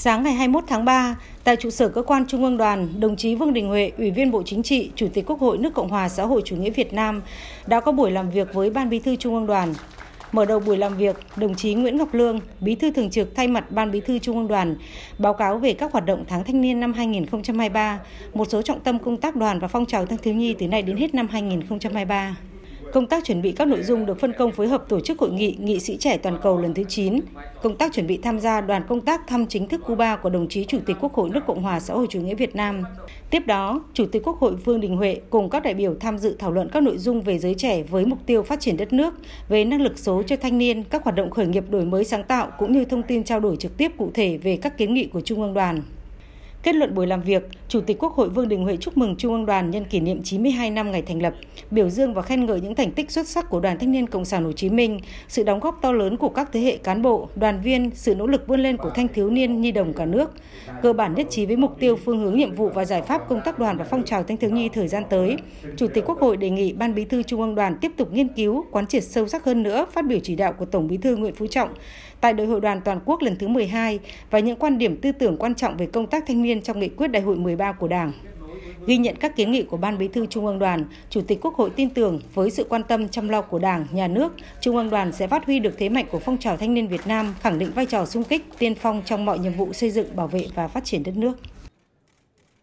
Sáng ngày 21 tháng 3, tại trụ sở Cơ quan Trung ương Đoàn, đồng chí Vương Đình Huệ, Ủy viên Bộ Chính trị, Chủ tịch Quốc hội nước Cộng hòa xã hội chủ nghĩa Việt Nam đã có buổi làm việc với Ban Bí thư Trung ương Đoàn. Mở đầu buổi làm việc, đồng chí Nguyễn Ngọc Lương, Bí thư Thường trực thay mặt Ban Bí thư Trung ương Đoàn, báo cáo về các hoạt động tháng thanh niên năm 2023, một số trọng tâm công tác đoàn và phong trào thanh thiếu nhi từ nay đến hết năm 2023. Công tác chuẩn bị các nội dung được phân công phối hợp tổ chức hội nghị Nghị sĩ trẻ toàn cầu lần thứ 9, công tác chuẩn bị tham gia đoàn công tác thăm chính thức Cuba của đồng chí Chủ tịch Quốc hội nước Cộng hòa xã hội chủ nghĩa Việt Nam. Tiếp đó, Chủ tịch Quốc hội Vương Đình Huệ cùng các đại biểu tham dự thảo luận các nội dung về giới trẻ với mục tiêu phát triển đất nước, về năng lực số cho thanh niên, các hoạt động khởi nghiệp đổi mới sáng tạo cũng như thông tin trao đổi trực tiếp cụ thể về các kiến nghị của Trung ương Đoàn. Kết luận buổi làm việc, Chủ tịch Quốc hội Vương Đình Huệ chúc mừng Trung ương Đoàn nhân kỷ niệm 92 năm ngày thành lập, biểu dương và khen ngợi những thành tích xuất sắc của Đoàn Thanh niên Cộng sản Hồ Chí Minh, sự đóng góp to lớn của các thế hệ cán bộ, đoàn viên, sự nỗ lực vươn lên của thanh thiếu niên nhi đồng cả nước. Cơ bản nhất trí với mục tiêu, phương hướng nhiệm vụ và giải pháp công tác đoàn và phong trào thanh thiếu nhi thời gian tới, Chủ tịch Quốc hội đề nghị Ban Bí thư Trung ương Đoàn tiếp tục nghiên cứu, quán triệt sâu sắc hơn nữa phát biểu chỉ đạo của Tổng Bí thư Nguyễn Phú Trọng tại Đại hội Đoàn Toàn quốc lần thứ 12 và những quan điểm tư tưởng quan trọng về công tác thanh niên trong nghị quyết Đại hội 13 của Đảng. Ghi nhận các kiến nghị của Ban Bí thư Trung ương Đoàn, Chủ tịch Quốc hội tin tưởng với sự quan tâm chăm lo của Đảng, Nhà nước, Trung ương Đoàn sẽ phát huy được thế mạnh của phong trào thanh niên Việt Nam, khẳng định vai trò xung kích, tiên phong trong mọi nhiệm vụ xây dựng, bảo vệ và phát triển đất nước.